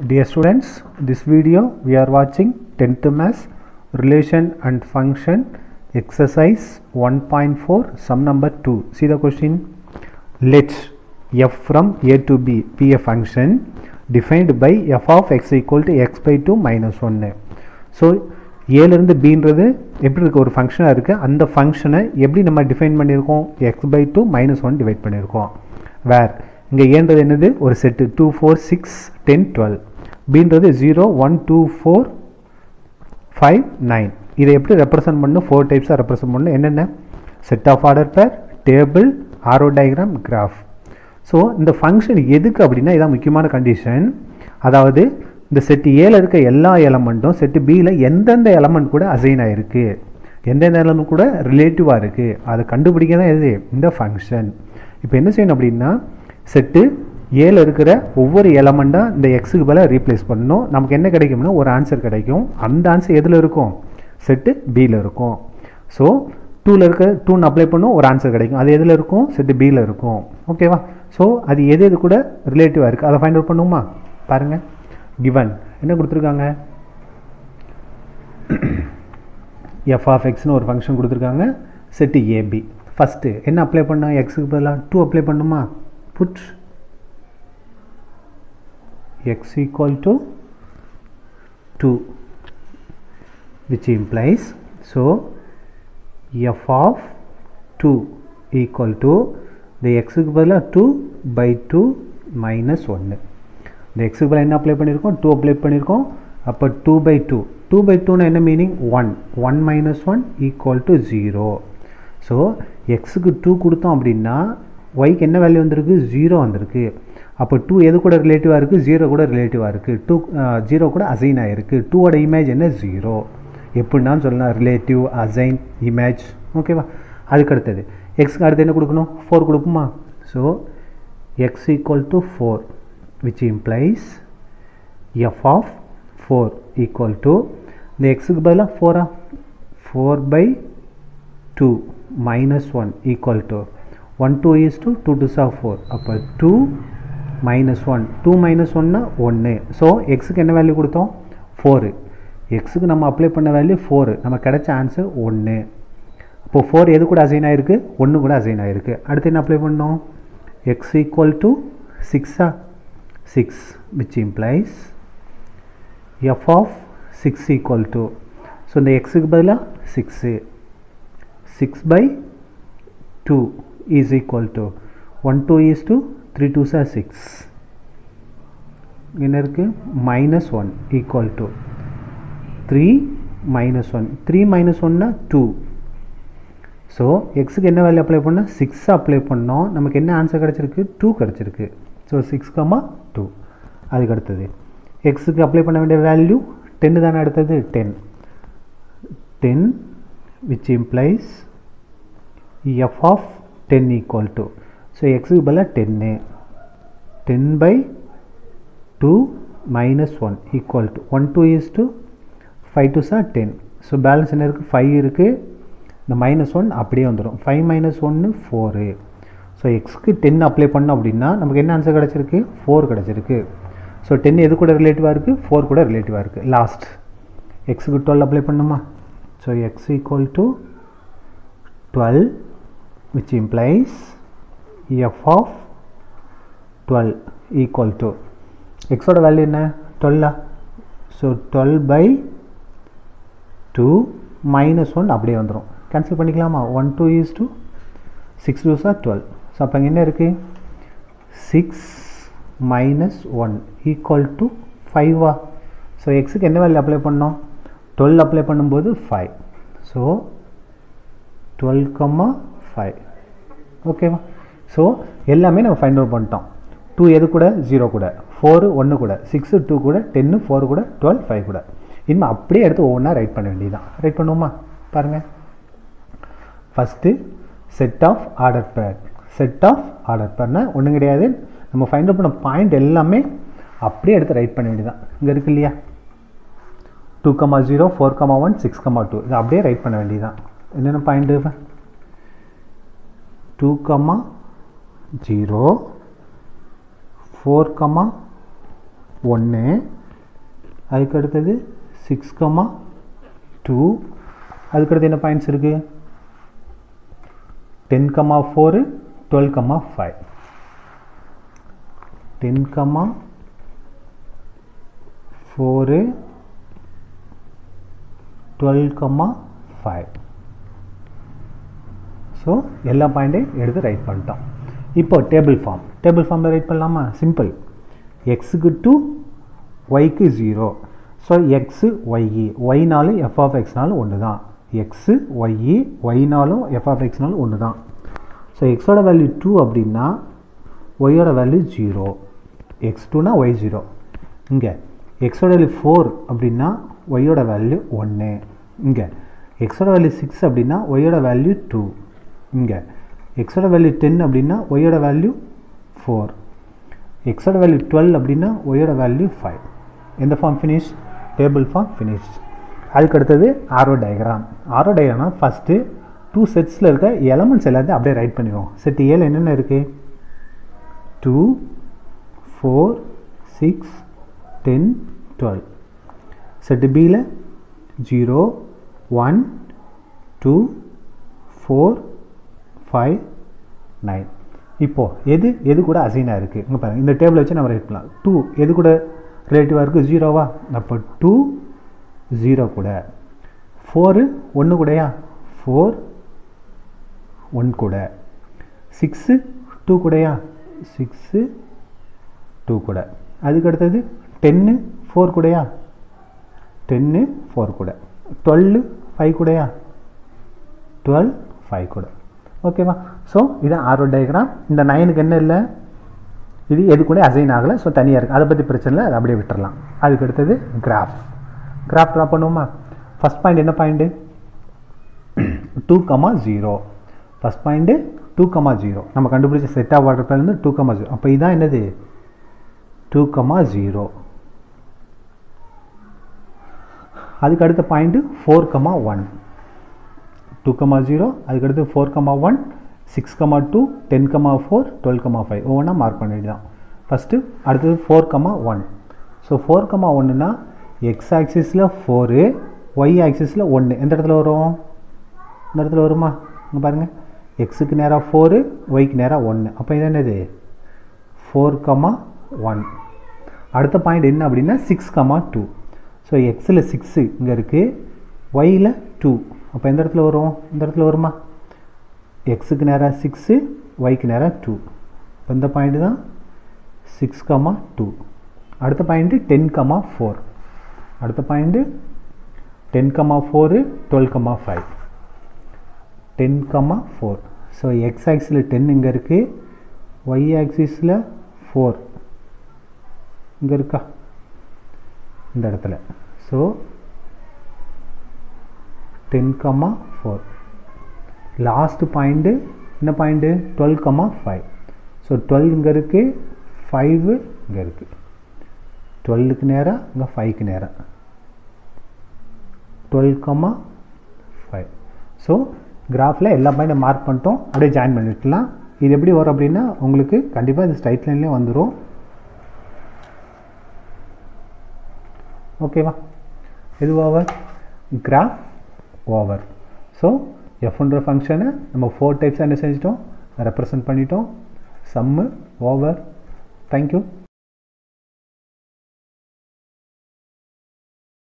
Dear students, this video we are watching 10th Maths Relation and Function exercise 1.4 sum number 2. See the question. Let f from a to b be a function defined by f of x equal to x by 2 minus 1. So a இருந்து b ன்றது எப்படி இருக்கு, ஒரு ஃபங்க்ஷனா இருக்கு. அந்த ஃபங்க்ஷனை எப்படி நம்ம டிஃபைன் பண்ணியிருக்கோம், x by 2 minus 1 டிவைட் பண்ணியிருக்கோம். வேர் இங்கே ஏன்றது என்னது, ஒரு செட்டு 2 4 6 10 12, பீன்றது 0 1 2 4 5 9. இதை எப்படி ரெப்ரசன்ட் பண்ணணும், 4 டைப்ஸாக ரெப்ரசன்ட் பண்ணணும். என்னென்ன, set of order pair, table, arrow diagram, graph. So இந்த ஃபங்க்ஷன் எதுக்கு அப்படின்னா, இதான் முக்கியமான கண்டிஷன். அதாவது இந்த செட்டு ஏல இருக்க எல்லா எலமெண்ட்டும் செட்டு பியில் எந்தெந்த எலமெண்ட் கூட அசைன் ஆகிருக்கு, எந்தெந்த எலமெண்ட் கூட ரிலேட்டிவாக இருக்குது, அதை கண்டுபிடிக்க தான் எது இந்த ஃபங்க்ஷன். இப்போ என்ன செய்யணும் அப்படின்னா, செட்டு ஏல இருக்கிற ஒவ்வொரு எலமெண்ட்டாக இந்த எக்ஸுக்கு பதிலாக ரீப்ளேஸ் பண்ணணும். நமக்கு என்ன கிடைக்கும்னா ஒரு ஆன்சர் கிடைக்கும். அந்த ஆன்சர் எதில் இருக்கும், செட்டு பியில் இருக்கும். ஸோ 2ல் இருக்க 2ன்னு அப்ளை பண்ணோம், ஒரு ஆன்சர் கிடைக்கும். அது எதில் இருக்கும், செட்டு பியில் இருக்கும். ஓகேவா. ஸோ அது எது எது கூட ரிலேட்டிவாக இருக்குது அதை ஃபைண்ட் அவுட் பண்ணுமா. பாருங்கள், given என்ன கொடுத்துருக்காங்க, f of x னு ஒரு ஃபங்க்ஷன் கொடுத்துருக்காங்க, செட்டு ஏபி. ஃபஸ்ட்டு என்ன அப்ளை பண்ணால், எக்ஸுக்கு பதிலாக 2 அப்ளை பண்ணுமா. Put x equal to 2 which implies, so f of 2 equal to the x-க்கு பதிலாக 2 by 2 minus 1. இந்த எக்ஸுக்கு பதிலாக என்ன அப்ளை பண்ணியிருக்கோம், 2 அப்ளை பண்ணியிருக்கோம். அப்போ 2 by 2, 2 by 2னா என்ன meaning, 1 1 minus 1 equal to 0. So எக்ஸுக்கு 2 கொடுத்தோம் அப்படின்னா ஒய்க்கு என்ன வேல்யூ வந்திருக்கு, 0 வந்திருக்கு. அப்போ 2 எது கூட ரிலேட்டிவாக இருக்குது, 0 கூட ரிலேட்டிவாக இருக்குது. 2 0 கூட அசைன் ஆகிருக்கு. 2ஓட இமேஜ் என்ன, 0. எப்படின்னான்னு சொல்லலாம், ரிலேட்டிவ், அசைன், இமேஜ். ஓகேவா. அதுக்கு அடுத்தது எக்ஸுக்கு அடுத்து என்ன கொடுக்கணும், 4 கொடுக்குமா. So x equal to 4 which implies f of 4 equal to, இந்த எக்ஸுக்கு பதிலாக 4 by 2 minus 1 equal to 1 2 is to 2 2 are 4. அப்போ 2 minus 1, 2 minus 1னா 1. ஸோ எக்ஸுக்கு என்ன வேல்யூ கொடுத்தோம், 4. எக்ஸுக்கு நம்ம அப்ளை பண்ண வேல்யூ 4, நம்ம கிடைச்ச ஆன்சர் 1. அப்போது 4 எது கூட அசைன் ஆகிருக்கு, 1 கூட அசைன் ஆகிருக்கு. அடுத்து என்ன அப்ளை பண்ணோம், x equal to 6 6 which implies f of 6 equal to, so இந்த xக்கு பதிலாக 6, 6 by 2 is equal to 1 2 is to 3 2s are 6. என்ன இருக்குது, minus 1 equal to 3 minus 1, 3 minus 1னா 2. ஸோ எக்ஸுக்கு என்ன வேல்யூ அப்ளை பண்ணால் 6 அப்ளை பண்ணோம், நமக்கு என்ன ஆன்சர் கிடச்சிருக்கு, 2 கிடச்சிருக்கு. ஸோ 6, 2. அதுக்கு அடுத்தது எக்ஸுக்கு அப்ளை பண்ண வேண்டிய வேல்யூ 10 தானே, அடுத்தது 10 which implies f of 10 equal to, so எக்ஸுக்கு பதிலாக 10 by 2 minus 1 equal to 1 2 is to 5 2s are 10. So balance என்ன இருக்குது, 5 இருக்குது. இந்த -1 அப்படியே வந்துடும். 5 minus 1 4. ஸோ எக்ஸ்க்கு 10 அப்ளை பண்ணோம் அப்படின்னா நமக்கு என்ன ஆன்சர் கிடச்சிருக்கு, 4 கிடச்சிருக்கு. ஸோ 10 எது கூட ரிலேட்டிவாக இருக்குது, 4 கூட ரிலேட்டிவாக இருக்குது. லாஸ்ட் எக்ஸுக்கு 12 அப்ளை பண்ணுமா. So x equal to 12 which implies f of 12 equal to, எக்ஸோட வேல்யூ என்ன, 12. ஸோ 12 by 2 minus 1 அப்படியே வந்துடும். கேன்சல் பண்ணிக்கலாமா. 1 2 is to 6 2s are 12. So அப்போ இங்கே என்ன இருக்குது, 6 minus 1 equal to 5. ஸோ எக்ஸுக்கு என்ன வேல்யூ அப்ளை பண்ணோம், 12 அப்ளை பண்ணும்போது 5. ஸோ 12, 5. ஓகேவா. ஸோ எல்லாமே நம்ம ஃபைண்ட் அவுட் பண்ணிட்டோம். 2 எது கூட, 0 கூட, 4 1 கூட, 6 2 கூட, 10 4 கூட, 12 5 கூட. இனிமேல் அப்படியே எடுத்து ஒவ்வொன்றா ரைட் பண்ண வேண்டியதுதான். ரைட் பண்ணுவோமா. பாருங்கள், first set of order pair. Set of order பேர்னால் ஒன்றும் கிடையாது, நம்ம ஃபைண்ட் அவுட் பண்ண பாயிண்ட் எல்லாமே அப்படியே எடுத்து ரைட் பண்ண வேண்டியதான். இங்கே இருக்கு இல்லையா, 2 0 4 1 6 2, இது அப்படியே ரைட் பண்ண வேண்டியதுதான். என்னென்ன பாயிண்ட்டு, 2 0 4 1 அதுக்கு அடுத்தது 6, 2 அதுக்கு அடுத்து என்ன பாயிண்ட்ஸ் இருக்கு 10, 4 12, 5 10, 4 12, 5 ஸோ எல்லா பாயிண்ட்டையும் எடுத்து ரைட் பண்ணிட்டோம். இப்போ டேபிள் ஃபார்மில் ரைட் பண்ணலாமா? சிம்பிள். எக்ஸுக்கு 2 ஒய்க்கு 0. ஸோ எக்ஸு ஒய்இ ஒய்னாலும் எஃப் ஆஃப் எக்ஸ்னாலும் ஒன்று தான். எக்ஸு ஒய்இ ஒய்னாலும் எஃப் ஆஃப் எக்ஸ்னாலும் ஒன்று தான். ஸோ எக்ஸோட வேல்யூ 2 அப்படின்னா ஒய்யோட வேல்யூ 0. x2னா y 0. இங்கே எக்ஸோட வேல்யூ 4 அப்படின்னா ஒய்யோட வேல்யூ 1. இங்கே எக்ஸோட வேல்யூ 6 அப்படின்னா ஒய்யோட வேல்யூ 2. இங்கே எக்ஸோட வேல்யூ 10 அப்படின்னா ஒய்யோட வேல்யூ 4. எக்ஸோட வேல்யூ 12 அப்படின்னா ஒய்யோட வேல்யூ 5. எந்த form finish? Table form finish. அதுக்கு அடுத்தது ஆரோ டயக்ராம். ஆரோ டயக்ராம்னா ஃபஸ்ட்டு 2 செட்ஸில் இருக்க எலமெண்ட்ஸ் எல்லாத்தையும் அப்படியே ரைட் பண்ணிடுவோம். செட் ஏல என்னென்ன இருக்குது? 2 4 6 10 12. செட் பியில் 0 1 2 4 5 9. இப்போது எது கூட அசைனாக இருக்குது? இங்கே பாருங்கள், இந்த டேபிளை வச்சு நம்ம ரைட் பண்ணலாம். 2 எது கூட ரிலேட்டிவாக இருக்குது? 0வா? அப்போ 2 0 கூட. 4 1 கூடயா? 4 1 கூட. 6 2 கூடயா? 6 2 கூட. அதுக்கு அடுத்தது 10 4 கூடயா? 10 4 கூட. 12 5 கூடயா? 12 5 கூட. ஓகேவா? ஸோ இது ஆரோ டயக்ராம். இந்த 9க்கு என்ன இல்லை? இது எது கூட அசைன் ஆகலை. ஸோ தனியாக இருக்குது. அதை பற்றி பிரச்சனை இல்லை, அதை அப்படியே விட்டுறலாம். அதுக்கு அடுத்தது கிராஃப் ட்ரா பண்ணுவோமா? ஃபஸ்ட் பாயிண்ட் என்ன பாயிண்ட்டு? 2, 0. First point 2, 0. நம்ம கண்டுபிடிச்ச செட் ஆஃப் வாட்டர் பிளேன்லேருந்து 2, 0. அப்போ இதுதான் என்னது? 2, 0. அதுக்கு அடுத்த பாயிண்ட்டு 4, 1. 2, 0. அதுக்கு அடுத்து 4, 1 6, 2 10, 4 12, 5 ஒவ்வொன்றா மார்க் பண்ணிட்டு தான். ஃபஸ்ட்டு அடுத்தது 4, 1. ஸோ 4, 1னா எக்ஸ் ஆக்சிஸில் 4 ஒய் ஆக்சிஸில் 1 எந்த இடத்துல வரும்? இந்த இடத்துல வருமா? இங்கே பாருங்கள், எக்ஸுக்கு நேராக 4 ஒய்க்கு நேராக 1. அப்போ இது என்னது? 4, 1. அடுத்த பாயிண்ட் என்ன அப்படின்னா 6, 2. ஸோ எக்ஸில் 6 இங்கே இருக்குது, ஒய்யில் 2. அப்போ எந்த இடத்துல வரும்? இந்த இடத்துல வருமா? எக்ஸுக்கு நேராக 6 ஒய்க்கு நேராக 2. இப்போ இந்த பாயிண்ட் தான் 6, 2. அடுத்த பாயிண்ட்டு 10, 4. அடுத்த பாயிண்ட்டு 10, 4 12, 5. 10, 4. ஸோ எக்ஸ் ஆக்சிஸில் 10 இங்கே இருக்குது, ஒய் ஆக்சிஸில் 4 இங்கே இருக்கா? இந்த இடத்துல. ஸோ 10, 4. லாஸ்ட் பாயிண்ட்டு என்ன பாயிண்ட்டு? 12, 5. ஸோ 12 இங்கே இருக்குது, 5 இங்கே இருக்குது. 12க்கு நேராக இங்கே 5க்கு நேராக 12, 5. ஸோ கிராஃபில் எல்லா பாயிண்ட்டும் மார்க் பண்ணிட்டோம், அப்படியே ஜாயின் பண்ணிவிடலாம். இது எப்படி வரும் அப்படின்னா உங்களுக்கு கண்டிப்பாக இது ஸ்ட்ரைட் லைன்லேயே வந்துடும். ஓகேவா? இது ஓவர், கிராஃப் ஓவர். ஸோ எஃப்ன்ற ஃபங்க்ஷனை நம்ம 4 டைப்ஸாக என்ன செஞ்சிட்டோம்? ரெப்ரசன்ட் பண்ணிட்டோம். சம்மு ஓவர். தேங்க்யூ.